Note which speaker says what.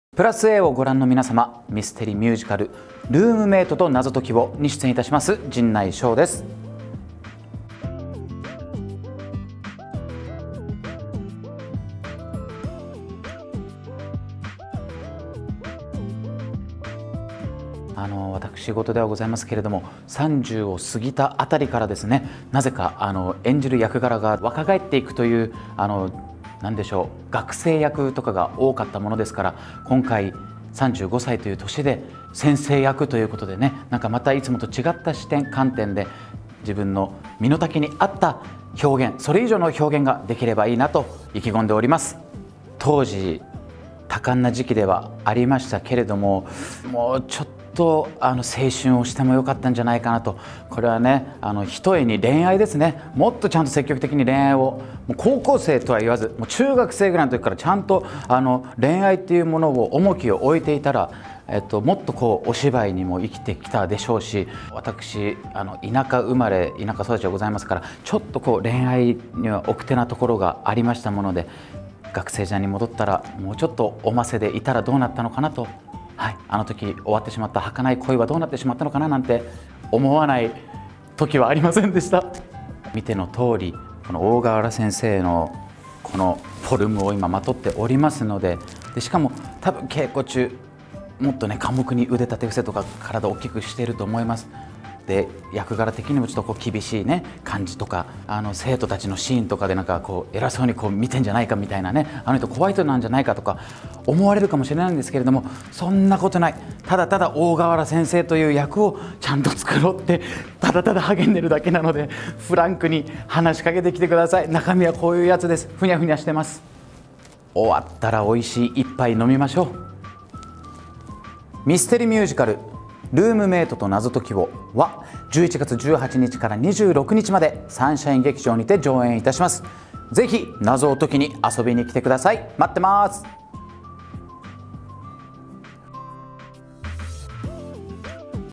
Speaker 1: プラス A をご覧の皆様、ミステリーミュージカルルームメイトと謎解きをに出演いたします陣内翔です。私事ではございますけれども、30を過ぎたあたりからですね、なぜか演じる役柄が若返っていくという何でしょう、学生役とかが多かったものですから、今回35歳という年で先生役ということでね、なんかまたいつもと違った視点観点で自分の身の丈に合った表現、それ以上の表現ができればいいなと意気込んでおります。当時多感な時期ではありましたけれども、もうちょっと青春をしてもよかったんじゃないかなと。これはね、ひとえに恋愛ですね。もっとちゃんと積極的に恋愛を、もう高校生とは言わず、もう中学生ぐらいの時からちゃんと恋愛っていうものを重きを置いていたら、もっとこうお芝居にも生きてきたでしょうし、私田舎生まれ田舎育ちでございますから、ちょっとこう恋愛には奥手なところがありましたもので、学生時代に戻ったらもうちょっとおませでいたらどうなったのかなと、はい、あの時終わってしまった儚い恋はどうなってしまったのかななんて思わない時はありませんでした。見ての通り、この大河原先生のこのフォルムを今まとっておりますので、しかも多分稽古中もっとね寡黙に腕立て伏せとか体を大きくしていると思います。で、役柄的にもちょっとこう厳しいね感じとか、生徒たちのシーンとかでなんかこう偉そうにこう見てんじゃないかみたいなね、あの人怖い人なんじゃないかとか思われるかもしれないんですけれども、そんなことない。ただただ大河原先生という役をちゃんと作ろうってただただ励んでるだけなので、フランクに話しかけてきてください。中身はこういうやつです。ふにゃふにゃしてます。終わったら美味しい一杯飲みましょう。ミステリーミュージカルルームメイトと謎解きをは11月18日から26日までサンシャイン劇場にて上演いたします。ぜひ謎を解きに遊びに来てください。待ってます。